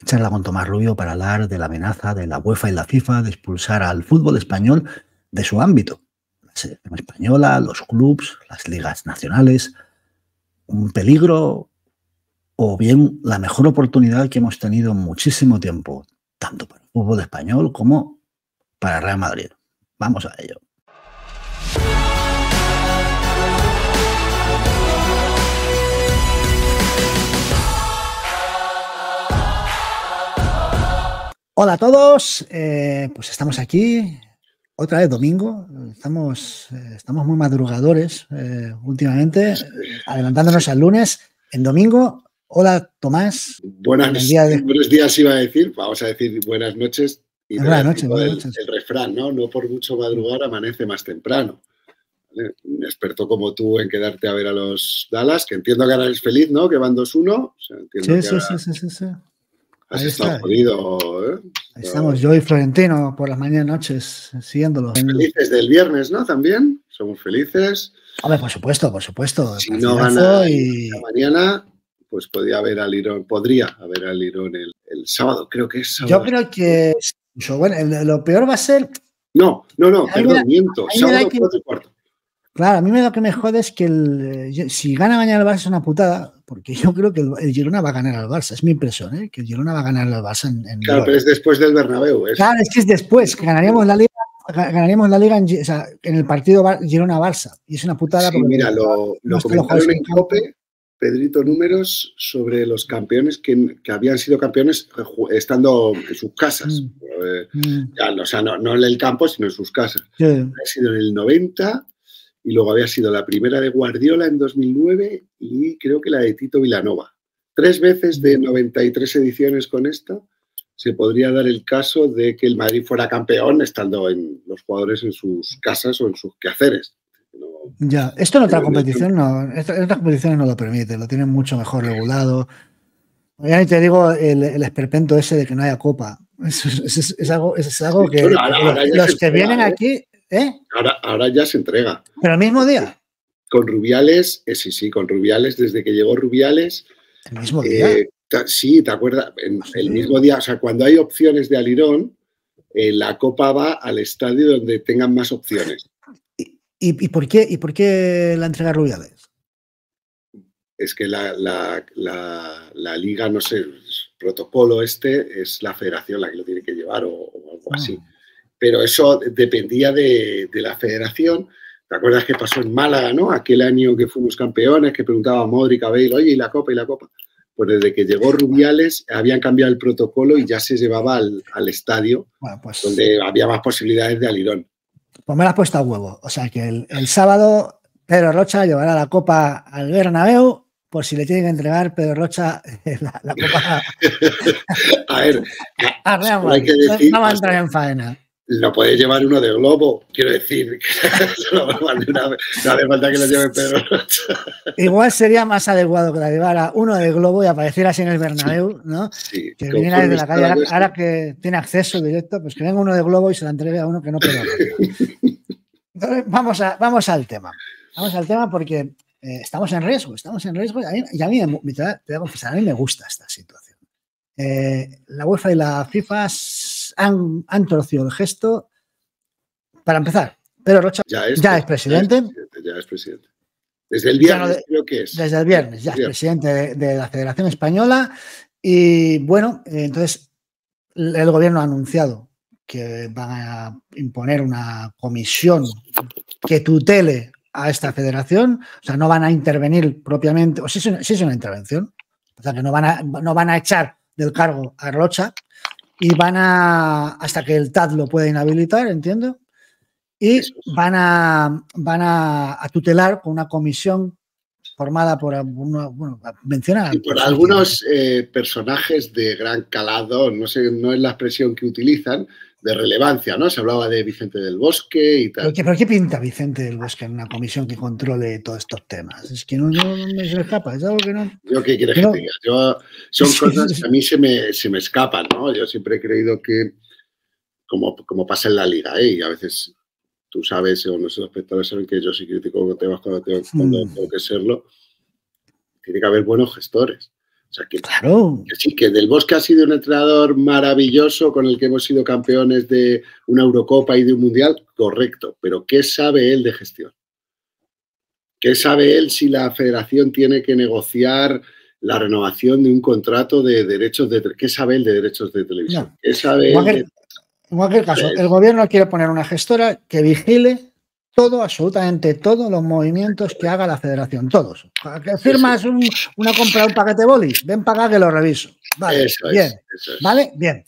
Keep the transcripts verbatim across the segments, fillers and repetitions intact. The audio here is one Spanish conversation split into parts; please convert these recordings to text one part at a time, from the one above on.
charla con Tomás Rubio para hablar de la amenaza de la UEFA y la FIFA de expulsar al fútbol español de su ámbito. La selección española, los clubs, las ligas nacionales. Un peligro o bien la mejor oportunidad que hemos tenido en muchísimo tiempo, tanto para el fútbol español como para Real Madrid. Vamos a ello. Hola a todos, eh, pues estamos aquí, otra vez domingo, estamos, eh, estamos muy madrugadores eh, últimamente, adelantándonos al lunes, en domingo. Hola Tomás. Buenas, de... buenos días iba a decir, vamos a decir buenas noches. Y buenas noches, buenas el, noches. El refrán, ¿no? No por mucho madrugar amanece más temprano. ¿Vale? Un experto como tú en quedarte a ver a los Dallas, que entiendo que ahora eres feliz, ¿no? Que van dos uno. O sea, sí, sí, sí, sí, sí, sí. Has Ahí estado está. jodido, ¿eh? Ahí estamos yo y Florentino por las mañanas noches siguiéndolo. Felices del viernes, ¿no? También somos felices. Hombre, por supuesto, por supuesto. Si no gana y... mañana, pues podría haber al Lirón, podría haber al Lirón el, el sábado, creo que es sábado. Yo creo que bueno, el, lo peor va a ser. No, no, no, perdón, da, miento. Sábado que, cuatro y cuarto. Claro, a mí me da que me jode es que el, si gana mañana el Barça es una putada, porque yo creo que el, el Girona va a ganar al Barça, es mi impresión, ¿eh? Que el Girona va a ganar al Barça en, en Claro, pero es después del Bernabéu. Es... Claro, es que es después, que ganaríamos la Liga, ganaríamos la Liga en, o sea, en el partido Girona-Barça, y es una putada. Sí, mira, lo, lo comentaron en COPE, Pedrito, números sobre los campeones que, que habían sido campeones estando en sus casas. Mm. Eh, mm. Ya, o sea, no, no en el campo, sino en sus casas. Sí. Ha sido en el noventa... Y luego había sido la primera de Guardiola en dos mil nueve y creo que la de Tito Vilanova. Tres veces de noventa y tres ediciones con esta se podría dar el caso de que el Madrid fuera campeón estando en los jugadores en sus casas o en sus quehaceres. No, ya, esto en otra competición no, en otras competiciones no lo permite, lo tienen mucho mejor regulado. Ya ni te digo el, el esperpento ese de que no haya copa. Es, es, es, es algo, es algo que bueno, ahora, ahora los que entrega, vienen ¿eh? aquí. ¿Eh? Ahora, ahora ya se entrega. ¿Pero el mismo día? Con Rubiales, eh, sí, sí, con Rubiales, desde que llegó Rubiales. ¿El mismo día? Eh, sí, ¿te acuerdas? En, ¿Sí? El mismo día, o sea, cuando hay opciones de Alirón, eh, la Copa va al estadio donde tengan más opciones. ¿Y, y, y, por, qué, y por qué la entrega Rubiales? Es que la, la, la, la Liga, no sé, el protocolo este, es la federación la que lo tiene que llevar o, o algo Ah. así. Pero eso dependía de, de la federación. ¿Te acuerdas que pasó en Málaga, no? Aquel año que fuimos campeones, que preguntaba a Modric, a Bale, oye, ¿y la Copa, y la Copa? Pues desde que llegó Rubiales habían cambiado el protocolo y ya se llevaba al, al estadio, bueno, pues, donde había más posibilidades de Alirón. Pues me la has puesto a huevo. O sea que el, el sábado Pedro Rocha llevará la Copa al Bernabéu por si le tienen que entregar Pedro Rocha la, la Copa a ver, a Real Madrid. Hay que decir, no va a entrar en faena. Lo puede llevar uno de globo, quiero decir. No hace falta que lo lleve Pedro Rocha. Igual sería más adecuado que la llevara uno de globo y apareciera así en el Bernabéu, ¿no? Sí, que viniera desde la calle. Ahora, ahora que tiene acceso directo, pues que venga uno de globo y se la entregue a uno que no puede. Entonces, vamos, a, vamos al tema. Vamos al tema porque eh, estamos en riesgo, estamos en riesgo y a mí, y a mí me, te voy a confesar, a mí me gusta esta situación. Eh, la UEFA y la FIFA han, han torcido el gesto. Para empezar, Pedro Rocha ya es, ya es presidente. Ya es presidente, ya es presidente. Desde el viernes, no de, creo que es. Desde el viernes, ya es presidente de, de la Federación Española. Y bueno, eh, entonces el gobierno ha anunciado que van a imponer una comisión que tutele a esta federación. O sea, no van a intervenir propiamente, o sí es una, sí es una intervención. O sea, que no van a, no van a echar del cargo a Rocha y van a, hasta que el T A D lo pueda inhabilitar, entiendo, y van a, van a, a tutelar con una comisión formada por, una, bueno, menciona y por algunos eh, personajes de gran calado, no sé, no es la expresión que utilizan, de relevancia, ¿no? Se hablaba de Vicente del Bosque y tal. ¿Pero qué, pero qué pinta Vicente del Bosque en una comisión que controle todos estos temas? Es que no, no, no me se me escapa, es algo que no... ¿Yo qué quieres que, que no... te diga? Yo, son cosas que a mí se me, se me escapan, ¿no? Yo siempre he creído que, como, como pasa en la Liga, ¿eh? Y a veces tú sabes, o nuestros espectadores saben que yo sí critico temas cuando tengo, cuando tengo que serlo, tiene que haber buenos gestores. O sea, que, claro. que sí, que Del Bosque ha sido un entrenador maravilloso con el que hemos sido campeones de una Eurocopa y de un Mundial, correcto, pero ¿qué sabe él de gestión? ¿Qué sabe él si la federación tiene que negociar la renovación de un contrato de derechos de... ¿Qué sabe él de derechos de televisión? No. ¿Qué sabe en, él cualquier, de... en cualquier caso, el gobierno quiere poner una gestora que vigile todo, absolutamente todos los movimientos que haga la federación, todos. ¿Que firmas un, una compra de un paquete de bolis? Ven para acá que lo reviso. Vale, eso bien. Es, eso es. Vale, bien.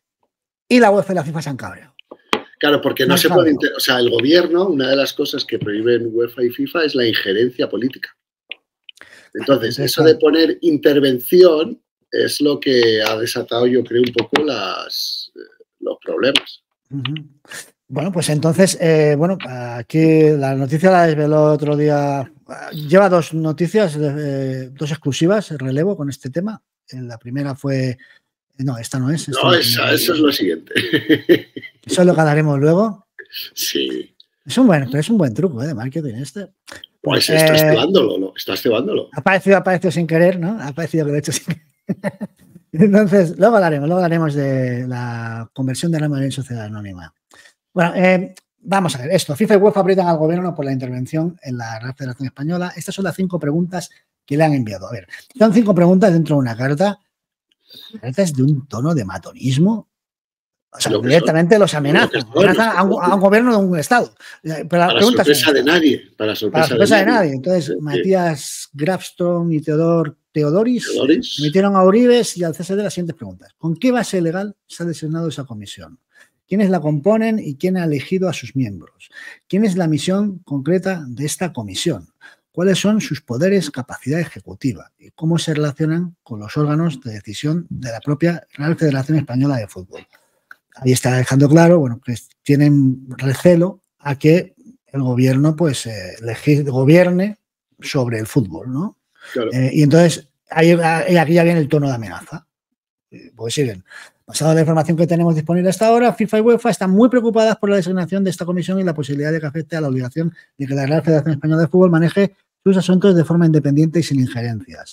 Y la UEFA y la FIFA se han cabreado. Claro, porque no, no se puede... O sea, el gobierno, una de las cosas que prohíben UEFA y FIFA es la injerencia política. Entonces, Entonces eso claro. de poner intervención es lo que ha desatado, yo creo, un poco las, los problemas. Uh-huh. Bueno, pues entonces, eh, bueno, aquí la noticia la desveló otro día. Lleva dos noticias, eh, dos exclusivas, relevo con este tema. La primera fue... No, esta no es. Esta no, no esa, eso es lo siguiente. Eso es lo que haremos luego. Sí. Es un buen, pero es un buen truco, ¿eh? De marketing este. Pues, pues estás eh, cebándolo, ¿no? Estás cebándolo. Ha aparecido, ha aparecido sin querer, ¿no? Ha aparecido que lo he hecho sin querer. Entonces, luego hablaremos, luego hablaremos de la conversión de la Madrid en sociedad anónima. Bueno, eh, vamos a ver esto. FIFA y UEFA aprietan al gobierno por la intervención en la Real Federación Española. Estas son las cinco preguntas que le han enviado. A ver, son cinco preguntas dentro de una carta. La carta es de un tono de matonismo. O sea, directamente son, los amenazan. Son, amenazan a un, a un gobierno de un Estado. Pero para la sorpresa de nadie. Para sorpresa, para sorpresa de, de nadie. nadie. Entonces, sí, Matías Grafstone y Teodor Teodoris, Teodoris emitieron a Uribes y al C S D las siguientes preguntas. ¿Con qué base legal se ha designado esa comisión? ¿Quiénes la componen y quién ha elegido a sus miembros? ¿Quién es la misión concreta de esta comisión? ¿Cuáles son sus poderes, capacidad ejecutiva? ¿Y cómo se relacionan con los órganos de decisión de la propia Real Federación Española de Fútbol? Ahí está dejando claro, bueno, que tienen recelo a que el gobierno, pues, eh, gobierne sobre el fútbol, ¿no? Claro. Eh, y entonces, ahí, aquí ya viene el tono de amenaza. Pues siguen. Basado en la información que tenemos disponible hasta ahora, FIFA y UEFA están muy preocupadas por la designación de esta comisión y la posibilidad de que afecte a la obligación de que la Real Federación Española de Fútbol maneje sus asuntos de forma independiente y sin injerencias.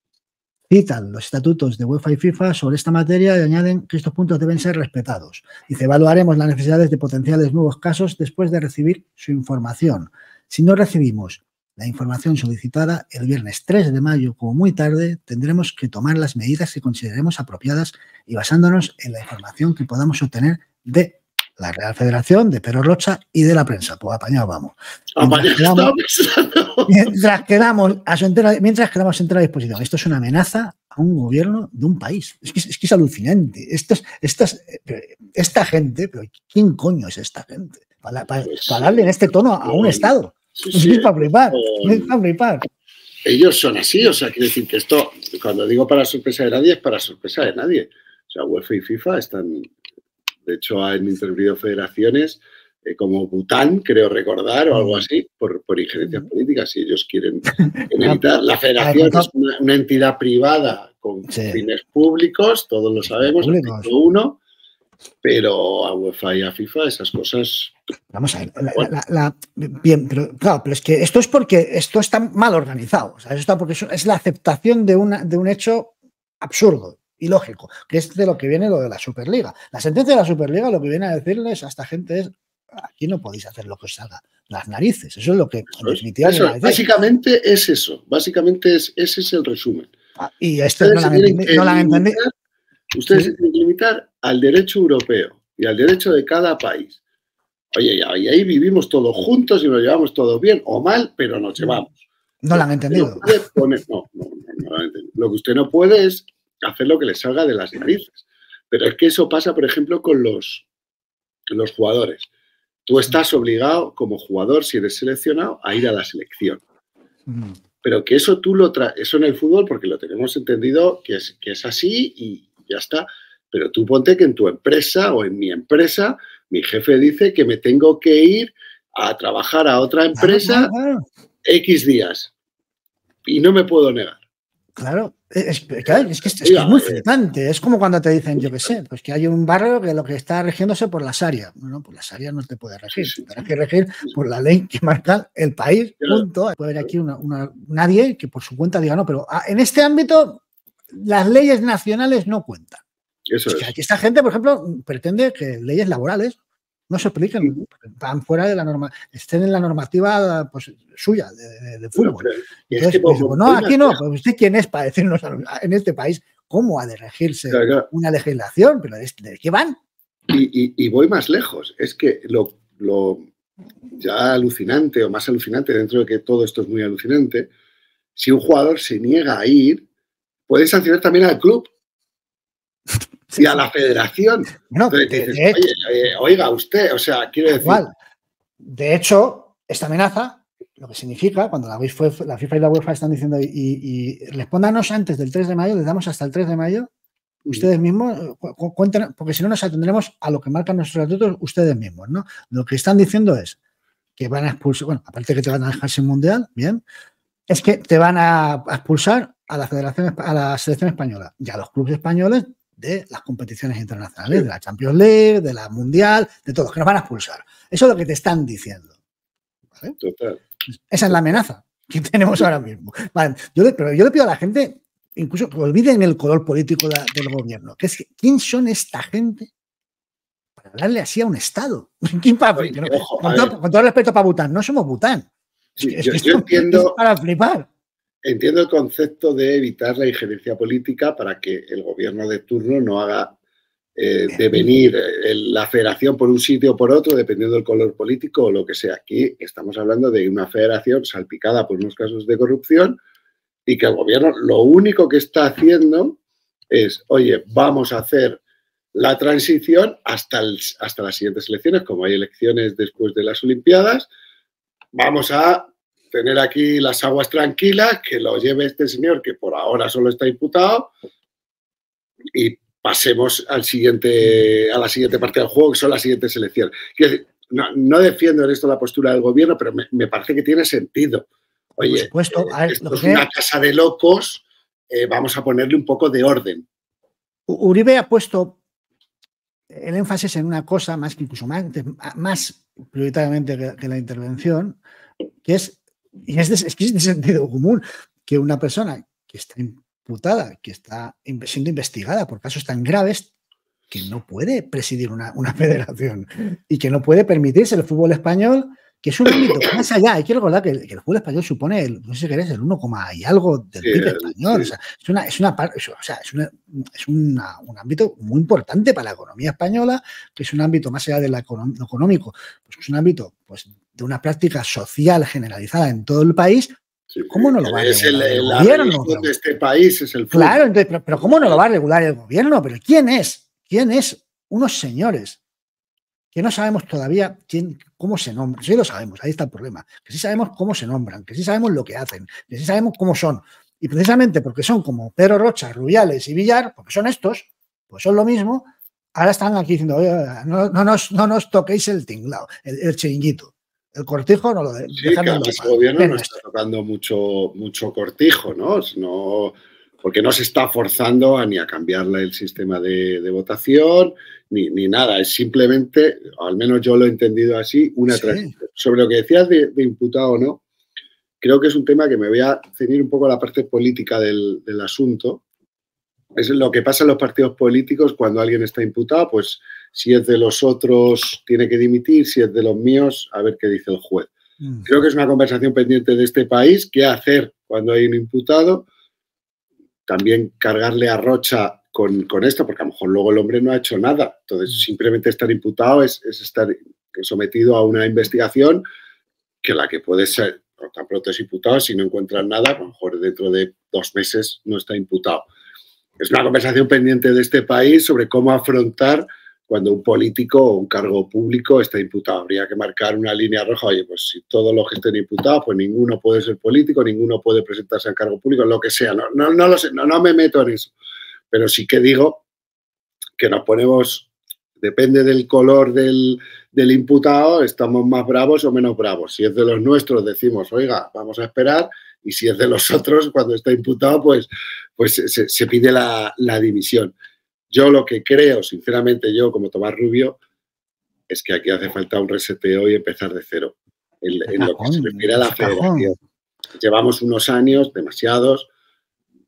Citan los estatutos de UEFA y FIFA sobre esta materia y añaden que estos puntos deben ser respetados. Dice, evaluaremos las necesidades de potenciales nuevos casos después de recibir su información. Si no recibimos la información solicitada el viernes tres de mayo, como muy tarde, tendremos que tomar las medidas que consideremos apropiadas y basándonos en la información que podamos obtener de la Real Federación, de Pedro Rocha y de la prensa. Pues apañado vamos. Mientras quedamos, mientras quedamos a su entera, mientras quedamos a entera disposición. Esto es una amenaza a un gobierno de un país. Es que es, que es alucinante. Esto es, esta, es, esta gente, pero ¿quién coño es esta gente? Para, para, para darle en este tono a un Estado. Sí, sí, es para flipar, es para flipar. Ellos son así, o sea, quiero decir que esto, cuando digo para sorpresa de nadie, es para sorpresa de nadie. O sea, UEFA y FIFA están, de hecho, han intervenido federaciones eh, como Bután, creo recordar, o algo así, por, por injerencias políticas, si ellos quieren evitar. La federación es una, una entidad privada con sí. fines públicos, todos lo sabemos, artículo uno, pero a UEFA y a FIFA esas cosas... Vamos a ver, la, la, la, bien, pero claro, pero es que esto es porque esto está mal organizado, o sea, eso está porque es, es la aceptación de, una, de un hecho absurdo, ilógico, que es de lo que viene lo de la Superliga. La sentencia de la Superliga lo que viene a decirles a esta gente es, aquí no podéis hacer lo que os salga las narices, eso es lo que en definitiva eso, básicamente es eso, básicamente es, ese es el resumen. Ah, y esto no la han entendido. No la han entendido. Ustedes se tienen que limitar al derecho europeo y al derecho de cada país. Oye, y ahí vivimos todos juntos y nos llevamos todos bien o mal, pero nos llevamos. No lo han entendido. No, poner, no, no, no, no lo han entendido. Lo que usted no puede es hacer lo que le salga de las narices. Pero es que eso pasa, por ejemplo, con los, los jugadores. Tú estás obligado como jugador, si eres seleccionado, a ir a la selección. Pero que eso tú lo traes, eso en el fútbol, porque lo tenemos entendido que es, que es así y ya está. Pero tú ponte que en tu empresa o en mi empresa, mi jefe dice que me tengo que ir a trabajar a otra empresa claro, claro, claro. X días y no me puedo negar. Claro, es, claro, es que es, es, que es muy flipante. Es como cuando te dicen, yo qué sé, pues que hay un barrio que lo que está regiéndose por la Sharia. Bueno, pues la Sharia no te puede regir, te tendrás que regir por la ley que marca el país, punto. Puede haber aquí una, una, nadie que por su cuenta diga, no, pero en este ámbito las leyes nacionales no cuentan. Eso es. Es que aquí esta gente, por ejemplo, pretende que leyes laborales no se apliquen, van fuera de la norma, estén en la normativa pues, suya de, de, de fútbol. Pero, Entonces, es que, pues, pues, no, aquí no, pues usted quién es para decirnos en este país cómo ha de regirse claro, claro. una legislación, pero ¿de, de qué van? Y, y, y voy más lejos, es que lo, lo ya alucinante o más alucinante, dentro de que todo esto es muy alucinante, si un jugador se niega a ir, puede sancionar también al club. Sí, y a la federación. No, Entonces, de, dices, de Oye, eh, oiga, usted, o sea, quiero decir... Igual. De hecho, esta amenaza, lo que significa, cuando la FIFA, la FIFA y la UEFA están diciendo y, y respóndanos antes del tres de mayo, les damos hasta el tres de mayo, ustedes mismos, cu cuenten, porque si no nos atendremos a lo que marcan nuestros estatutos ustedes mismos, ¿no? Lo que están diciendo es que van a expulsar, bueno, aparte que te van a dejar sin mundial, bien, es que te van a expulsar a la Federación, a la selección española y a los clubes españoles de las competiciones internacionales, sí. de la Champions League, de la Mundial, de todos, que nos van a expulsar. Eso es lo que te están diciendo. ¿Vale? Total. Esa es la amenaza que tenemos ahora mismo. Vale. Yo, le, pero yo le pido a la gente, incluso que olviden el color político de, del gobierno, que es ¿quién son esta gente para hablarle así a un Estado? ¿Quién para, Oye, no, ojo, con, todo, con todo el respeto para Bután, no somos Bután. Sí, es yo, que yo entiendo, es para flipar. Entiendo el concepto de evitar la injerencia política para que el gobierno de turno no haga eh, devenir el, la federación por un sitio o por otro, dependiendo del color político o lo que sea. Aquí estamos hablando de una federación salpicada por unos casos de corrupción y que el gobierno lo único que está haciendo es, oye, vamos a hacer la transición hasta, el, hasta las siguientes elecciones, como hay elecciones después de las Olimpiadas, vamos a tener aquí las aguas tranquilas, que lo lleve este señor que por ahora solo está imputado y pasemos al siguiente, a la siguiente parte del juego, que son las siguientes elecciones. Decir, no, no defiendo en esto la postura del gobierno, pero me, me parece que tiene sentido. Oye, por supuesto, eh, ver, esto es una casa de locos, eh, vamos a ponerle un poco de orden. Uribe ha puesto el énfasis en una cosa más que incluso más, más prioritariamente que, que la intervención, que es Y es de, es que es de sentido común que una persona que está imputada, que está siendo investigada por casos tan graves, que no puede presidir una, una federación y que no puede permitirse el fútbol español, que es un ámbito más allá. Hay que recordar que el, que el fútbol español supone, el, no sé si querés, el uno, y algo del P I B español. Sí. O sea, es, una, es, una, o sea, es, una, es una, un ámbito muy importante para la economía española, que es un ámbito más allá de lo económico, pues es un ámbito pues, de una práctica social generalizada en todo el país. Sí, ¿Cómo no lo va a regular el, el la gobierno? de este país es el fútbol. Claro, entonces, pero, pero ¿cómo no lo va a regular el gobierno? ¿Pero quién es? ¿Quién es? Unos señores que no sabemos todavía quién, cómo se nombran. Sí lo sabemos, ahí está el problema. Que sí sabemos cómo se nombran, que sí sabemos lo que hacen, que sí sabemos cómo son. Y precisamente porque son como Pedro Rocha, Rubiales y Villar, porque son estos, pues son lo mismo, ahora están aquí diciendo, oye, no, no, nos, no nos toquéis el tinglao, el, el chiringuito. El cortijo no lo de, sí, que además el gobierno no está tocando mucho, mucho cortijo, ¿no? no porque no se está forzando a, ni a cambiarle el sistema de, de votación, ni, ni nada. Es simplemente, al menos yo lo he entendido así, una sí. transición. Sobre lo que decías de, de imputado o no, creo que es un tema que me voy a ceñir un poco a la parte política del, del asunto. Es lo que pasa en los partidos políticos cuando alguien está imputado, pues si es de los otros tiene que dimitir, si es de los míos, a ver qué dice el juez. Mm. Creo que es una conversación pendiente de este país, qué hacer cuando hay un imputado, también cargarle a Rocha con, con esto, porque a lo mejor luego el hombre no ha hecho nada, entonces mm. simplemente estar imputado es, es estar sometido a una investigación que la que puede ser, tan pronto es imputado, si no encuentran nada, a lo mejor dentro de dos meses no está imputado. Es una conversación pendiente de este país sobre cómo afrontar cuando un político o un cargo público está imputado. Habría que marcar una línea roja. Oye, pues si todos los que estén imputados, pues ninguno puede ser político, ninguno puede presentarse al cargo público, lo que sea. No, no, no lo sé, no, no me meto en eso. Pero sí que digo que nos ponemos, depende del color del, del imputado, estamos más bravos o menos bravos. Si es de los nuestros, decimos, oiga, vamos a esperar. Y si es de los otros, cuando está imputado, pues, pues se, se pide la, la dimisión. Yo lo que creo, sinceramente, yo como Tomás Rubio, es que aquí hace falta un reseteo y empezar de cero. En, en lo que se refiere a la federación. Llevamos unos años, demasiados,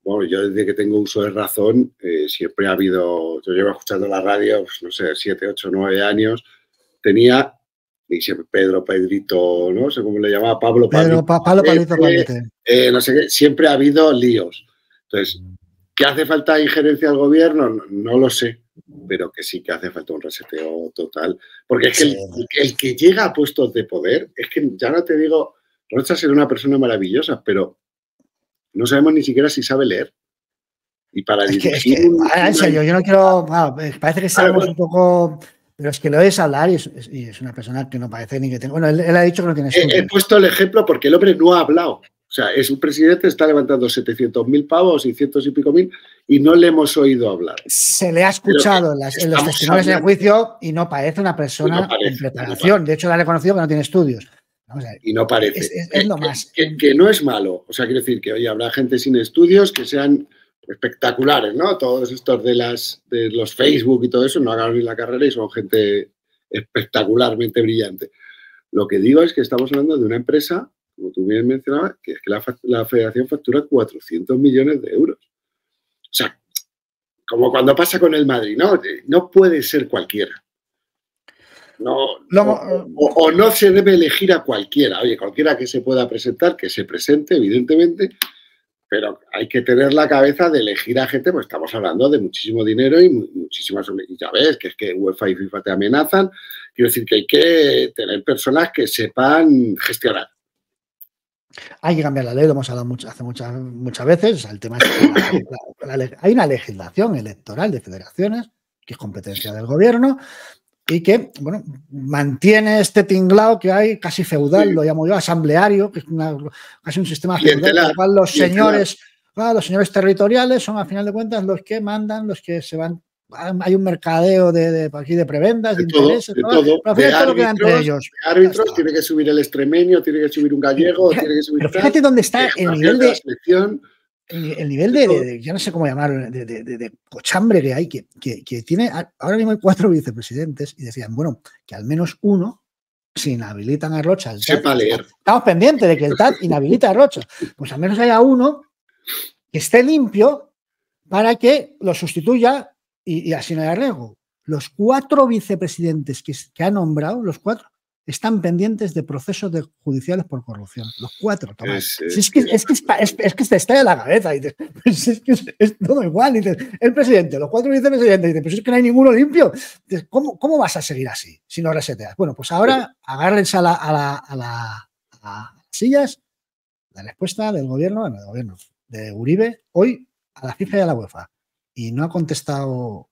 bueno, yo desde que tengo uso de razón, eh, siempre ha habido, yo llevo escuchando la radio, pues, no sé, siete, ocho, nueve años, tenía, y siempre Pedro, Pedrito, no sé cómo le llamaba, Pablo, Pedro, Pablo, Pablo, Pablito, Pablete. Eh, no sé qué, siempre ha habido líos. Entonces, ¿qué hace falta injerencia al gobierno? No, no lo sé, pero que sí que hace falta un reseteo total. Porque es que el, el que llega a puestos de poder, es que ya no te digo, Rocha será una persona maravillosa, pero no sabemos ni siquiera si sabe leer. Y para es dirigir... Que, es que, un, en serio, yo no quiero... Bueno, parece que estamos un poco... Pero es que lo es hablar y es, y es una persona que no parece ni que tenga... Bueno, él, él ha dicho que no tiene estudios. He, he puesto el ejemplo porque el hombre no ha hablado. O sea, es un presidente, está levantando setecientos mil pavos, seiscientos y pico mil, y no le hemos oído hablar. Se le ha escuchado en, las, en los testimonios del juicio y no parece una persona no parece, con preparación. No de hecho, le ha reconocido que no tiene estudios. Vamos a ver, y no parece. Es, es, es lo más. Que, que, que no es malo. O sea, quiero decir que, oye, habrá gente sin estudios que sean espectaculares, ¿no? Todos estos de, las, de los Facebook y todo eso no hagan ni la carrera y son gente espectacularmente brillante. Lo que digo es que estamos hablando de una empresa, como tú bien mencionabas, que es que la, la federación factura cuatrocientos millones de euros. O sea, como cuando pasa con el Madrid, ¿no? No puede ser cualquiera. No, Lo, o, o, o no se debe elegir a cualquiera. Oye, cualquiera que se pueda presentar, que se presente, evidentemente, pero hay que tener la cabeza de elegir a gente, pues estamos hablando de muchísimo dinero y muchísimas... Y ya ves, que es que UEFA y FIFA te amenazan. Quiero decir que hay que tener personas que sepan gestionar. Hay que cambiar la ley, lo hemos hablado mucho, hace muchas, muchas veces. O sea, el tema es que la, la, la, hay una legislación electoral de federaciones que es competencia del gobierno y que, bueno, mantiene este tinglao que hay casi feudal, sí. Lo llamo yo, asambleario, que es una, casi un sistema feudal, en el cual los señores, claro, los señores territoriales son, a final de cuentas, los que mandan, los que se van. Hay un mercadeo de, de aquí de prebendas, de, de todo, intereses, de todo. todo. Pero de todo queda entre ellos. De árbitros, tiene que subir el extremeño, tiene que subir un gallego, pero, tiene que subir. Pero fíjate dónde está el nivel de. de El, el nivel de, de, de, yo no sé cómo llamarlo, de, de, de, de cochambre que hay, que, que, que tiene, ahora mismo hay cuatro vicepresidentes y decían, bueno, que al menos uno, si inhabilitan a Rocha, el T A T, sepa leer. Estamos pendientes de que el T A T inhabilita a Rocha, pues al menos haya uno que esté limpio para que lo sustituya y, y así no haya riesgo. Los cuatro vicepresidentes que, que ha nombrado, los cuatro, están pendientes de procesos de judiciales por corrupción. Los cuatro, Tomás. Es, es, si es, que, es, que, es, es que te estalla la cabeza. Dices, pues es que es, es todo igual. Dices, el presidente, los cuatro vicepresidentes, dices, pues es que no hay ninguno limpio. Dices, ¿cómo, ¿Cómo vas a seguir así si no reseteas? Bueno, pues ahora agárrense a la, a la, a la a las sillas la respuesta del gobierno, bueno, del gobierno de Uribe hoy a la FIFA y a la UEFA. Y no ha contestado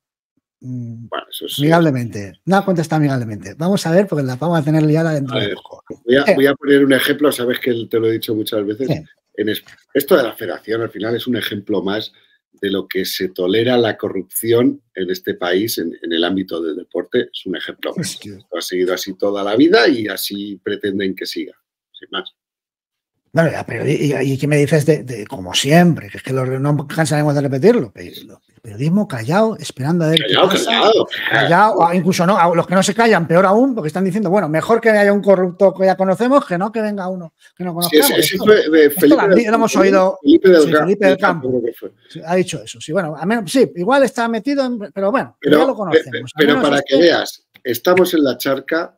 Bueno, eso es, amigablemente, no ha contestado amigablemente. Vamos a ver, porque la vamos a tener liada dentro ver, de poco. Voy a, voy a poner un ejemplo, sabes que te lo he dicho muchas veces. Sí. En esto de la federación, al final, es un ejemplo más de lo que se tolera la corrupción en este país, en, en el ámbito del deporte. Es un ejemplo más. Sí. Ha seguido así toda la vida y así pretenden que siga, sin más. Bueno, pero ¿y, y qué me dices de, de como siempre? Que es que lo, no cansaremos de repetirlo. El periodismo callado, esperando a ver callado, qué pasa. Callado, callado, o incluso no, los que no se callan, peor aún, porque están diciendo, bueno, mejor que haya un corrupto que ya conocemos, que no que venga uno que no conozcamos. Sí, sí, esto, fue, eh, esto Felipe, lo, lo hemos oído. Felipe del, sí, Felipe del Campo. Campo sí, ha dicho eso. Sí, bueno, a menos, sí, igual está metido, en, pero bueno, pero, ya lo conocemos. Pero para que, que veas, estamos en la charca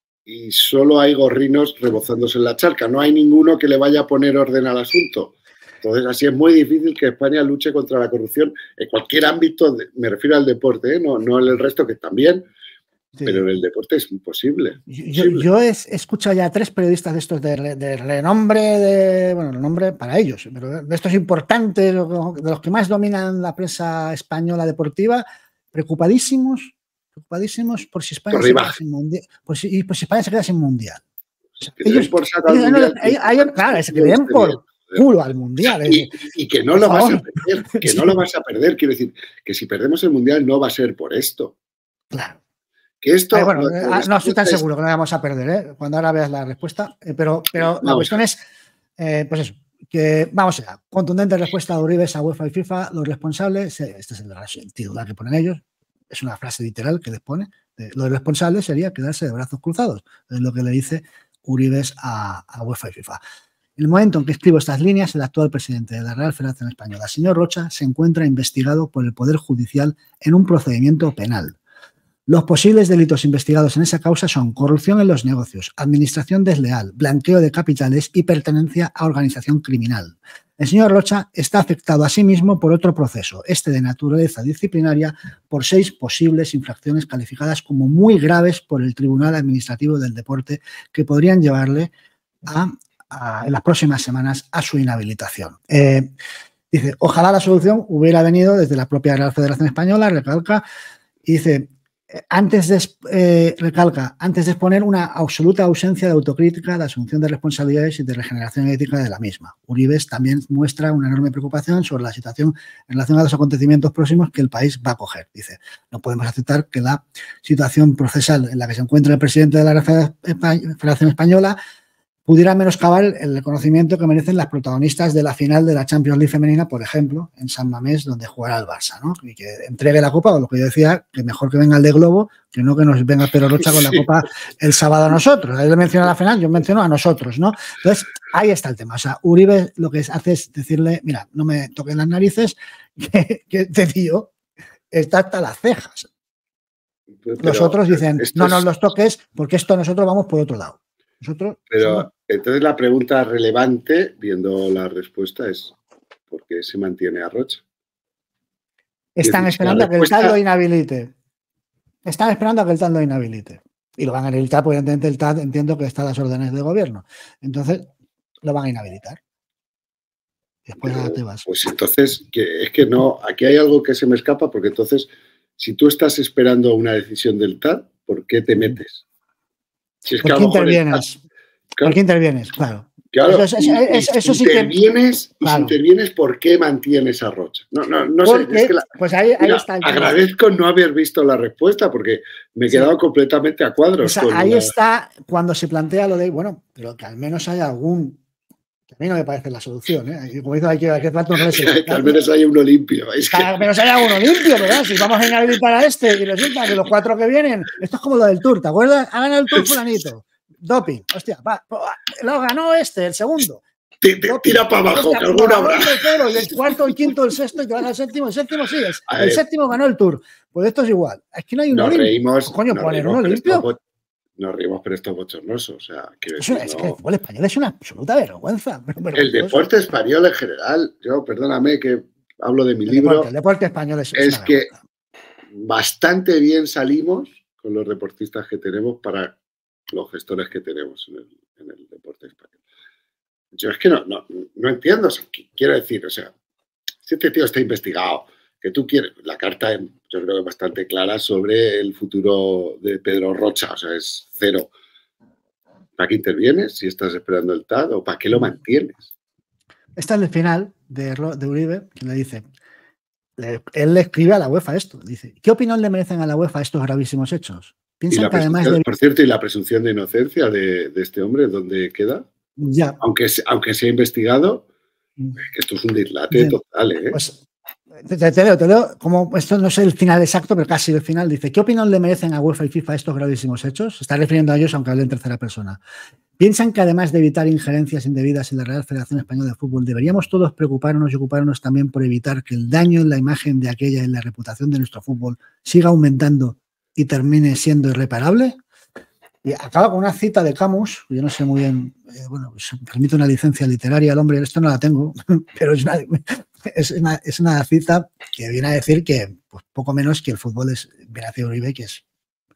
y solo hay gorrinos rebozándose en la charca. No hay ninguno que le vaya a poner orden al asunto. Entonces, así es muy difícil que España luche contra la corrupción en cualquier ámbito, de, me refiero al deporte, ¿eh? no, no en el resto, que también, sí. Pero en el deporte es imposible. Yo, yo he escuchado ya a tres periodistas de estos de, de renombre, de, bueno, renombre para ellos, pero de estos importantes, de los que más dominan la prensa española deportiva, preocupadísimos preocupadísimos por si España se queda sin mundial, por si, y por si España se queda sin mundial. O sea, ellos, por ellos, mundial, no, ellos, ellos, claro, es que le den por culo al mundial. Y, y que no lo vas a perder, que sí. no lo vas a perder. Quiero decir, que si perdemos el mundial no va a ser por esto. Claro. Que esto. Pero bueno, no, no estoy tan seguro es... que no vamos a perder, ¿eh? Cuando ahora veas la respuesta. Eh, pero pero la cuestión es, eh, pues eso, que vamos allá. Contundente respuesta de Uribe a UEFA y FIFA. Los responsables, este es el titular que ponen ellos. Es una frase literal que les pone. Lo responsable sería quedarse de brazos cruzados. Es lo que le dice Uribe a, a UEFA y FIFA. En el momento en que escribo estas líneas, el actual presidente de la Real Federación Española, señor Rocha, se encuentra investigado por el Poder Judicial en un procedimiento penal. Los posibles delitos investigados en esa causa son corrupción en los negocios, administración desleal, blanqueo de capitales y pertenencia a organización criminal. El señor Rocha está afectado asimismo por otro proceso, este de naturaleza disciplinaria, por seis posibles infracciones calificadas como muy graves por el Tribunal Administrativo del Deporte que podrían llevarle a, a, en las próximas semanas a su inhabilitación. Eh, dice, ojalá la solución hubiera venido desde la propia Real Federación Española, recalca, y dice... Antes de, eh, recalca, antes de exponer una absoluta ausencia de autocrítica, de asunción de responsabilidades y de regeneración ética de la misma. Uribe también muestra una enorme preocupación sobre la situación en relación a los acontecimientos próximos que el país va a coger. Dice, no podemos aceptar que la situación procesal en la que se encuentra el presidente de la Federación Española pudiera menoscabar el reconocimiento que merecen las protagonistas de la final de la Champions League femenina, por ejemplo, en San Mamés, donde jugará el Barça, ¿no? Y que entregue la copa, o lo que yo decía, que mejor que venga el de Globo, que no que nos venga Pedro Rocha con la sí. copa el sábado a nosotros. Él menciona la final, yo menciono a nosotros, ¿no? Entonces, ahí está el tema. O sea, Uribe lo que hace es decirle, mira, no me toquen las narices, que, que te digo, está hasta las cejas. Pero los otros dicen, no nos los toques, porque esto nosotros vamos por otro lado. Nosotros Pero somos... entonces la pregunta relevante, viendo la respuesta, es ¿por qué se mantiene a Rocha? Están esperando a que el T A D lo inhabilite. Están esperando a que el T A D lo inhabilite. Y lo van a inhabilitar, porque evidentemente el T A D entiendo que está a las órdenes del gobierno. Entonces, lo van a inhabilitar. Después Pero, te vas. Pues entonces, que, es que no, aquí hay algo que se me escapa, porque entonces, si tú estás esperando una decisión del T A D, ¿por qué te metes? Si es ¿Por qué intervienes? Claro. ¿Por qué intervienes? Claro. Claro, eso, eso, eso, eso sí intervienes, que... claro. Y si intervienes, ¿por qué mantienes a Rocha? No, no, no porque, sé. Es que la, pues ahí, ahí mira, está el agradezco no haber visto la respuesta porque me he quedado sí. completamente a cuadros. Esa, con ahí la... está cuando se plantea lo de, bueno, pero que al menos haya algún... Que a mí no me parece la solución, ¿eh? Como dice aquí, que, que al menos haya uno limpio. Es que... Al menos haya uno limpio, ¿verdad? Si vamos a inhabilitar a este y resulta que los cuatro que vienen, esto es como lo del Tour, ¿te acuerdas? Ha ganado el Tour fulanito. Doping, hostia, va, lo ganó este, el segundo. Te, te tira para abajo, hostia, que alguna habrá. El, el cuarto, el quinto, el sexto, y te vas al séptimo. El séptimo sí, es, el séptimo ganó el Tour. Pues esto es igual. Es que no hay uno nos limpio. Reímos, coño, nos poner reímos, uno limpio. Esto, nos reímos, pero esto es bochornoso. O sea, quiero es, decir, es no... que el fútbol español es una absoluta vergüenza. El deporte español en general, yo perdóname que hablo de mi el libro. Deporte, el deporte español es, es, es que bastante bien salimos con los deportistas que tenemos para los gestores que tenemos en el, en el deporte español. Yo es que no, no, no entiendo, o sea, quiero decir, o sea, si este tío está investigado, que tú quieres, la carta yo creo que es bastante clara sobre el futuro de Pedro Rocha, o sea, es cero. ¿Para qué intervienes si estás esperando el T A D o para qué lo mantienes? Está en el final de, de Uribe, que le dice, le, él le escribe a la UEFA esto, dice, ¿qué opinión le merecen a la UEFA estos gravísimos hechos? Piensan que además de... Por cierto, ¿y la presunción de inocencia de, de este hombre dónde queda? Ya. Aunque, aunque sea investigado, que esto es un dislate sí. total, ¿eh? Pues, te, te leo, te leo, como esto no sé el final exacto, pero casi el final, dice, ¿qué opinión le merecen a UEFA y FIFA estos gravísimos hechos? Se está refiriendo a ellos, aunque hable en tercera persona. Piensan que además de evitar injerencias indebidas en la Real Federación Española de Fútbol, deberíamos todos preocuparnos y ocuparnos también por evitar que el daño en la imagen de aquella y en la reputación de nuestro fútbol siga aumentando y termine siendo irreparable. Y acaba con una cita de Camus, yo no sé muy bien, eh, bueno, pues permite una licencia literaria al hombre, esto no la tengo, pero es una, es una, es una cita que viene a decir que pues, poco menos que el fútbol es, viene a decir Uribe, que es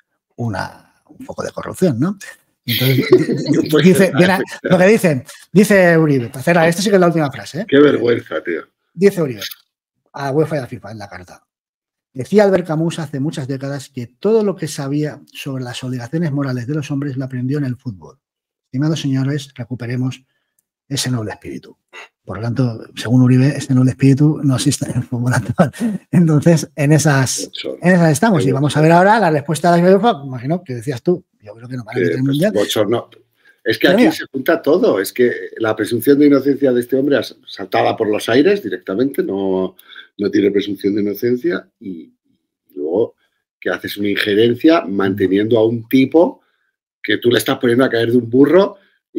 una, un foco de corrupción, ¿no? Entonces, dice, viene, lo que dicen, dice Uribe, esta sí que es la última frase. ¿eh? Qué vergüenza, tío. Dice Uribe, a la UEFA y a la FIFA en la carta. Decía Albert Camus hace muchas décadas que todo lo que sabía sobre las obligaciones morales de los hombres lo aprendió en el fútbol. Estimados señores, recuperemos ese noble espíritu. Por lo tanto, según Uribe, ese noble espíritu no existe en el fútbol actual. Entonces, en esas, en esas estamos. Y vamos a ver ahora la respuesta de la UEFA, imagino que decías tú. Yo creo que no van a meter el mundial. No. Es que aquí se junta todo. Es que la presunción de inocencia de este hombre saltada por los aires directamente, no, no tiene presunción de inocencia, y luego que haces una injerencia manteniendo a un tipo que tú le estás poniendo a caer de un burro y que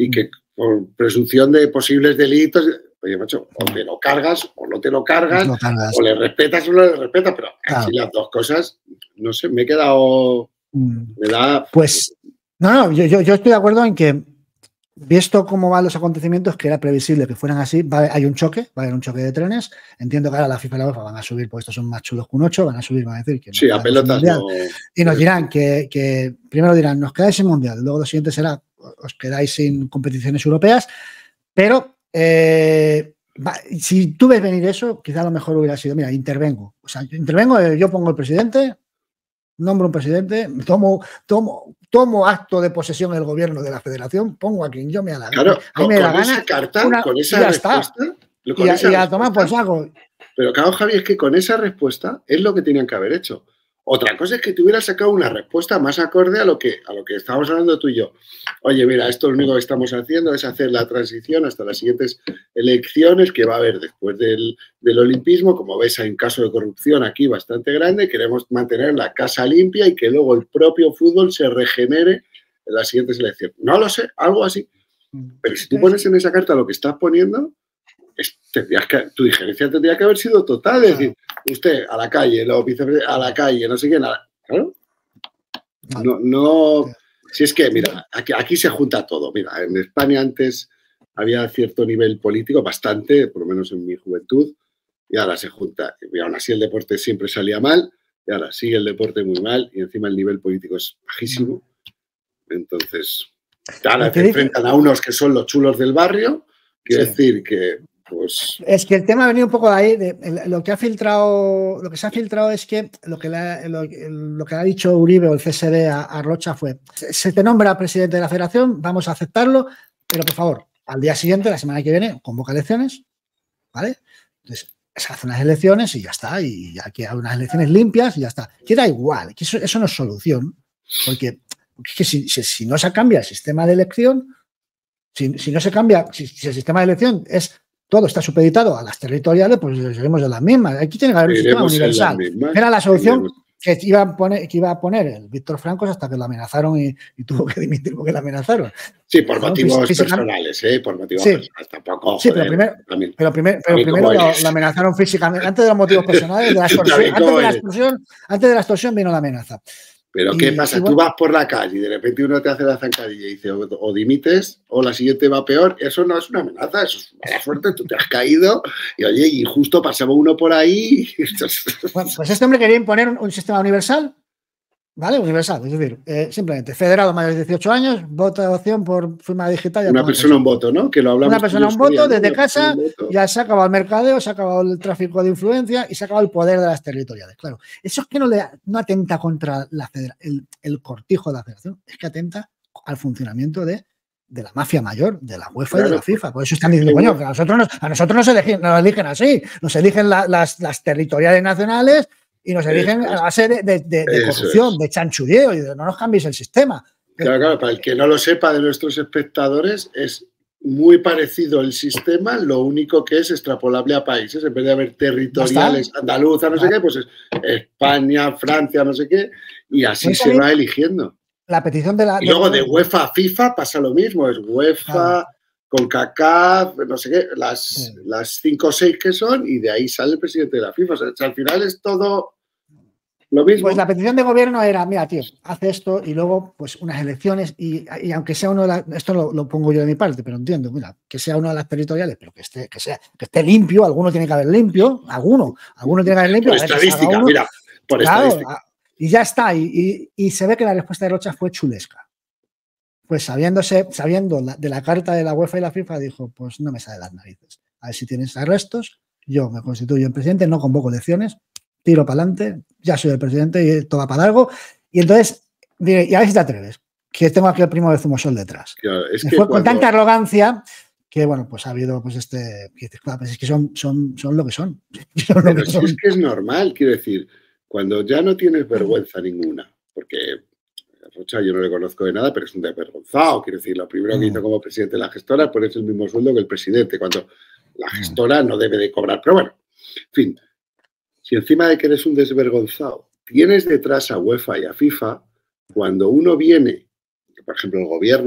por presunción de posibles delitos. Oye, macho, o te lo cargas o no te lo cargas, no cargas. O le respetas o no le respetas, pero claro. Así las dos cosas, no sé, me he quedado... Me da... Pues, no, no, yo, yo, yo estoy de acuerdo en que, visto cómo van los acontecimientos, que era previsible que fueran así, va, hay un choque, va a haber un choque de trenes. Entiendo que ahora la FIFA y la UEFA van a subir, porque estos son más chulos que un ocho, van a subir, van a decir que no. Sí, a pelotas no. Y nos dirán que, que, primero dirán, nos quedáis sin mundial, luego lo siguiente será, os quedáis sin competiciones europeas, pero eh, va, si tú ves venir eso, quizá lo mejor hubiera sido, mira, intervengo. O sea, yo intervengo, yo pongo el presidente, nombro un presidente, tomo, tomo, tomo acto de posesión del gobierno de la federación, pongo a quien yo me da la gana. Claro, a mí con, me da con gana, esa carta, una, con esa respuesta... Con y a, esa y a tomar por saco. Pero claro, Javi, es que con esa respuesta es lo que tenían que haber hecho. Otra cosa es que te hubieras sacado una respuesta más acorde a lo que, a lo que estábamos hablando tú y yo. Oye, mira, esto lo único que estamos haciendo es hacer la transición hasta las siguientes elecciones que va a haber después del, del olimpismo. Como ves, hay un caso de corrupción aquí bastante grande. Queremos mantener la casa limpia y que luego el propio fútbol se regenere en las siguientes elecciones. No lo sé, algo así. Pero si tú pones en esa carta lo que estás poniendo... Es, tendrías que, tu injerencia tendría que haber sido total, es decir, usted a la calle, los vicepresidentes a la calle, no sé qué, nada. ¿Claro? No, no, si es que, mira, aquí, aquí se junta todo. Mira, en España antes había cierto nivel político, bastante, por lo menos en mi juventud, y ahora se junta. Y aún así el deporte siempre salía mal, y ahora sigue el deporte muy mal, y encima el nivel político es bajísimo. Entonces, ahora te enfrentan a unos que son los chulos del barrio, quiere sí. decir que Pues... Es que el tema ha venido un poco de ahí, de, lo que ha filtrado, lo que se ha filtrado es que lo que, le, lo, lo que ha dicho Uribe o el C S D a, a Rocha fue, se te nombra presidente de la federación, vamos a aceptarlo, pero por favor, al día siguiente, la semana que viene, convoca elecciones, ¿vale? Entonces, se hacen unas elecciones y ya está, y aquí hay unas elecciones limpias y ya está. Que da igual, que eso, eso no es solución, porque, porque es que si, si, si no se cambia el sistema de elección, si, si no se cambia, si, si el sistema de elección es todo está supeditado a las territoriales, pues seguimos de las mismas. Aquí tiene que haber un sistema universal. Era la solución que iba a poner, que iba a poner el Víctor Francos hasta que lo amenazaron y, y tuvo que dimitir porque lo amenazaron. Sí, por motivos personales, ¿eh? Por motivos sí. personales. Tampoco, sí, pero, primer, pero, primer, pero primero lo, lo amenazaron físicamente. Antes de los motivos personales, de la extorsión, antes, de la extorsión, antes de la extorsión vino la amenaza. Pero, ¿qué y, pasa? Y bueno, tú vas por la calle y de repente uno te hace la zancadilla y dice o, o dimites o la siguiente va peor. Eso no es una amenaza, eso es mala suerte. Tú te has caído y, oye, y justo pasaba uno por ahí. Bueno, pues este hombre quería imponer un, un sistema universal, ¿vale? Universal, es decir, eh, simplemente federado mayores de dieciocho años, votación por firma digital. Una persona un voto, ¿no? Que lo hablamos. Una persona un voto, desde ¿no? casa, ya se ha acabado el mercadeo, se ha acabado el tráfico de influencia y se ha acabado el poder de las territoriales. Claro, eso es que no, le, no atenta contra la el, el cortijo de la federación, es que atenta al funcionamiento de, de la mafia mayor, de la UEFA claro, y de la FIFA. Por eso están diciendo, coño, que a nosotros nos, a nosotros nos eligen, nos eligen así, nos eligen la, las, las territoriales nacionales y nos eligen a base de, de, de, de corrupción, es. de chanchulleo y de no nos cambies el sistema. Claro, claro, para el que no lo sepa de nuestros espectadores, es muy parecido el sistema, lo único que es extrapolable a países. En vez de haber territoriales, andaluza, no sé qué, pues es España, Francia, no sé qué, y así pues se va eligiendo. La petición de la... Y luego de UEFA a FIFA pasa lo mismo, es UEFA... Claro. Con CACAF, no sé qué, las, sí. las cinco o seis que son, y de ahí sale el presidente de la FIFA. O sea, al final es todo lo mismo. Pues la petición de gobierno era, mira, tío, haz esto y luego, pues, unas elecciones, y, y aunque sea uno de las, esto lo, lo pongo yo de mi parte, pero entiendo, mira, que sea uno de las territoriales, pero que esté, que sea, que esté limpio, alguno tiene que haber limpio, alguno, alguno tiene que haber limpio. Por estadística, uno, mira, por claro, estadística. Y ya está, y, y, y se ve que la respuesta de Rocha fue chulesca. Pues sabiéndose, sabiendo la, de la carta de la UEFA y la FIFA, dijo, pues no me sale las narices. A ver si tienes arrestos, yo me constituyo en presidente, no convoco elecciones, tiro para adelante, ya soy el presidente y todo va para largo. Y entonces, diré, y a ver si te atreves, que tengo aquí el primo de Zumosol detrás. Claro, es me que fue cuando... con tanta arrogancia que, bueno, pues ha habido pues este... Claro, pues es que son, son, son lo que son. son Pero lo que si son. es que es normal, quiero decir, cuando ya no tienes vergüenza ninguna, porque... Rocha yo no le conozco de nada, pero es un desvergonzado. Quiero decir, lo primero que hizo como presidente de la gestora es ponerse el mismo sueldo que el presidente, cuando la gestora no debe de cobrar. Pero bueno, en fin, si encima de que eres un desvergonzado, tienes detrás a UEFA y a FIFA, cuando uno viene, por ejemplo, el gobierno o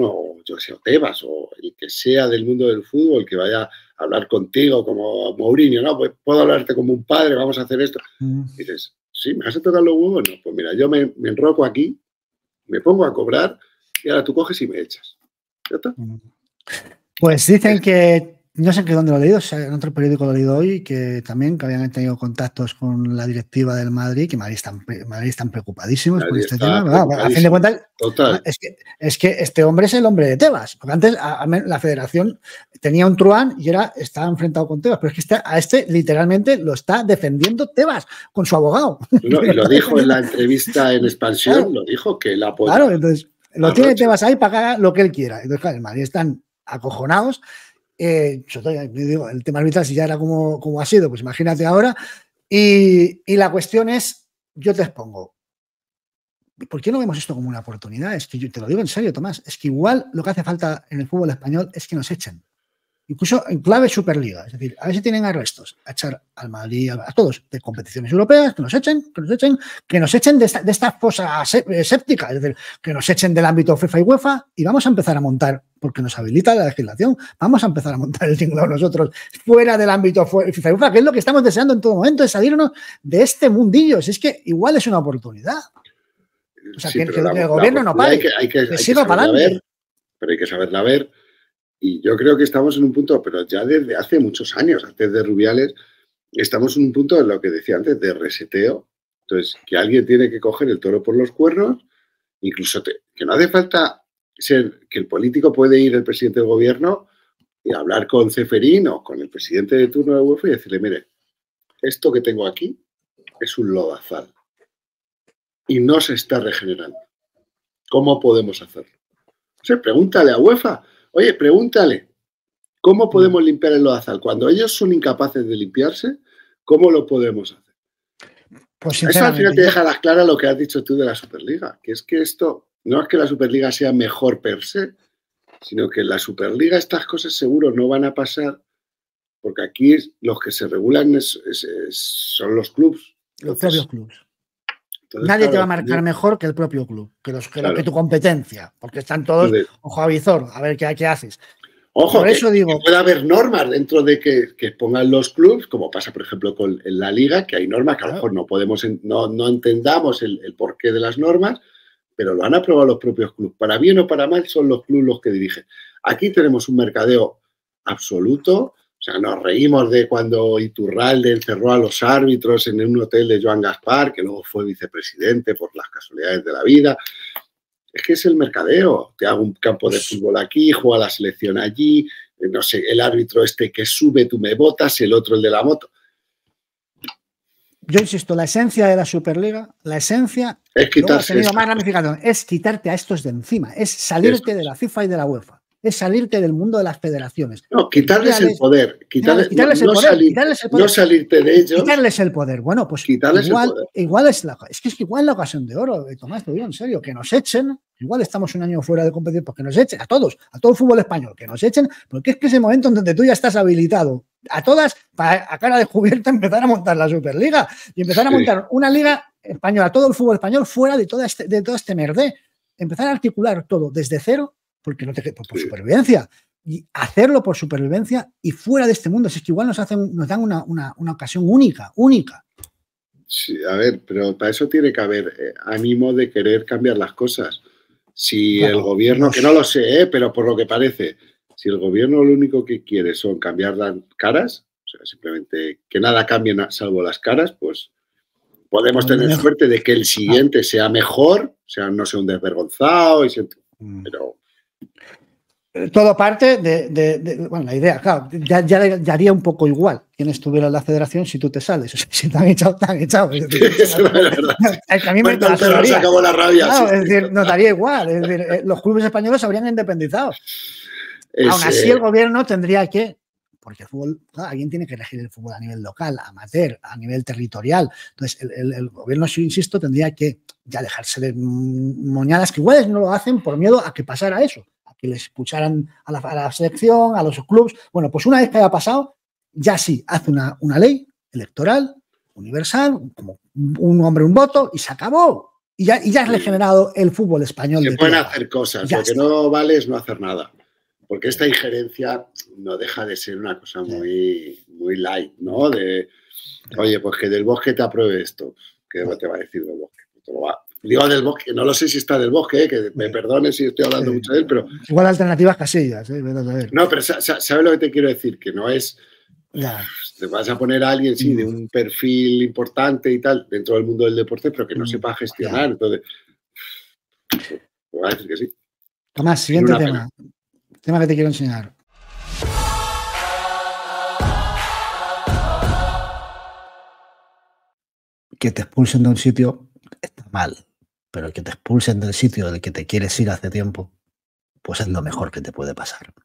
yo que sé, o Tebas, o el que sea del mundo del fútbol, que vaya a hablar contigo como Mourinho, ¿no? Pues puedo hablarte como un padre, vamos a hacer esto. Mm. Y dices, ¿sí? ¿Me vas a tocar los huevos? No, pues mira, yo me, me enroco aquí, me pongo a cobrar y ahora tú coges y me echas. ¿Ya está? Pues dicen que, no sé en qué dónde lo he leído, en otro periódico lo he leído hoy, que también que habían tenido contactos con la directiva del Madrid, que Madrid están, Madrid están preocupadísimos Madrid por este tema. A fin de cuentas, Total. Es, que, es que este hombre es el hombre de Tebas, porque antes a, a, la federación tenía un truán y era, estaba enfrentado con Tebas, pero es que este, a este literalmente lo está defendiendo Tebas con su abogado. No, y lo dijo en la entrevista en Expansión, claro, lo dijo que él apoya. Claro, entonces lo tiene Rocha. Tebas ahí para que haga lo que él quiera. Entonces, claro, en Madrid están acojonados. Eh, sobre todo, digo, el tema arbitral, si ya era como, como ha sido, pues imagínate ahora. Y, y la cuestión es, yo te expongo, ¿por qué no vemos esto como una oportunidad? Es que yo te lo digo en serio, Tomás, es que igual lo que hace falta en el fútbol español es que nos echen. Incluso en clave Superliga, es decir, a ver si tienen arrestos, a echar al Madrid, a, a todos de competiciones europeas, que nos echen, que nos echen, que nos echen de esta, de esta fosa séptica, es decir, que nos echen del ámbito FIFA y UEFA y vamos a empezar a montar, porque nos habilita la legislación, vamos a empezar a montar el tinglado nosotros fuera del ámbito FIFA y UEFA, que es lo que estamos deseando en todo momento, es salirnos de este mundillo, si es que igual es una oportunidad. O sea, sí, que, que la, el gobierno no pare, hay que, hay que, que hay siga que para adelante. Ver, pero hay que saberla ver. Y yo creo que estamos en un punto, pero ya desde hace muchos años, antes de Rubiales, estamos en un punto de lo que decía antes, de reseteo. Entonces, que alguien tiene que coger el toro por los cuernos, incluso te, que no hace falta ser, que el político puede ir, el presidente del gobierno, y hablar con Ceferín o con el presidente de turno de UEFA y decirle, mire, esto que tengo aquí es un lodazal y no se está regenerando. ¿Cómo podemos hacerlo? O sea, pregúntale a UEFA. Oye, pregúntale, ¿cómo podemos limpiar el lodazal? Cuando ellos son incapaces de limpiarse, ¿cómo lo podemos hacer? Pues eso al final te deja a las claras lo que has dicho tú de la Superliga, que es que esto no es que la Superliga sea mejor per se, sino que en la Superliga estas cosas seguro no van a pasar, porque aquí los que se regulan es, es, es, son los clubes. Los propios clubes. Entonces, nadie claro, te va a marcar yo, mejor que el propio club, que, los, que, claro. que tu competencia, porque están todos Entonces, ojo a visor, a ver qué, qué haces. Ojo, por eso que, digo, que puede haber normas dentro de que, que pongan los clubes, como pasa, por ejemplo, con en la Liga, que hay normas que claro. a lo mejor no podemos, no, no entendamos el, el porqué de las normas, pero lo han aprobado los propios clubes. Para bien o para mal, son los clubes los que dirigen. Aquí tenemos un mercadeo absoluto. O sea, nos reímos de cuando Iturralde encerró a los árbitros en un hotel de Joan Gaspar, que luego fue vicepresidente por las casualidades de la vida. Es que es el mercadeo. Te hago un campo de fútbol aquí, juega la selección allí, no sé, el árbitro este que sube, tú me botas, el otro el de la moto. Yo insisto, la esencia de la Superliga, la esencia es quitarse más ramificación, es quitarte a estos de encima, es salirte Esto. de la FIFA y de la UEFA. Es salirte del mundo de las federaciones. No, quitarles el poder. Quitarles, quitarles, no, el, poder, salir, quitarles el poder. No salirte de ellos. Quitarles el poder. Bueno, pues quitarles igual, el poder. igual es la, es que es que igual la ocasión de oro, Tomás, te digo en serio, que nos echen. Igual estamos un año fuera de competición, porque nos echen a todos, a todo el fútbol español, que nos echen, porque es que es el momento en donde tú ya estás habilitado a todas, para, a cara descubierta, empezar a montar la Superliga y empezar a sí. montar una liga española, todo el fútbol español fuera de, toda este, de todo este merdé. Empezar a articular todo desde cero, porque no te por, por sí. supervivencia. Y hacerlo por supervivencia y fuera de este mundo. Si es que igual nos hacen, nos dan una, una, una ocasión única, única. Sí, a ver, pero para eso tiene que haber eh, ánimo de querer cambiar las cosas. Si claro, el gobierno, nos... que no lo sé, eh, pero por lo que parece, si el gobierno lo único que quiere son cambiar las caras, o sea, simplemente que nada cambie salvo las caras, pues podemos tener mejor. suerte de que el siguiente ah. sea mejor, o sea, no sea un desvergonzado, y se... mm. pero... Todo parte de, de, de, bueno, la idea, claro, ya, ya, ya haría un poco igual quien estuviera en la federación si tú te sales. O sea, si te han echado, te han echado. Es decir, es la verdad. A mí me bueno, se acabó la rabia. Claro, sí, es decir, nos daría igual. Es decir, los clubes españoles se habrían independizado. Es, Aún así, el gobierno tendría que, porque el fútbol, claro, alguien tiene que elegir el fútbol a nivel local, amateur, a nivel territorial. Entonces, el, el, el gobierno, si insisto, tendría que ya dejarse de moñadas que igual no lo hacen por miedo a que pasara eso. Que les escucharan a la, a la selección, a los clubes. Bueno, pues una vez que haya pasado, ya sí, hace una, una ley electoral, universal, como un hombre, un voto, y se acabó. Y ya, y ya has regenerado el fútbol español. Se de pueden tierra. hacer cosas, Ya lo que está. no vale es no hacer nada. Porque esta injerencia no deja de ser una cosa muy, muy light, ¿no? De, oye, pues que del Bosque te apruebe esto. ¿Qué te va a decir del Bosque? Te lo va. Digo del Bosque, no lo sé si está del Bosque, ¿eh? Que me perdone si estoy hablando Sí. mucho de él, pero... Igual alternativas Casillas, ¿eh? Vete a saber. No, pero ¿sabes lo que te quiero decir? Que no es... Ya. Te vas a poner a alguien, sí, de un perfil importante y tal, dentro del mundo del deporte, pero que no sepa gestionar. Ya. Entonces, te voy a decir que sí. Tomás, siguiente tema. Pena. Tema que te quiero enseñar. Que te expulsen de un sitio está mal, pero que te expulsen del sitio del que te quieres ir hace tiempo, pues es lo mejor que te puede pasar.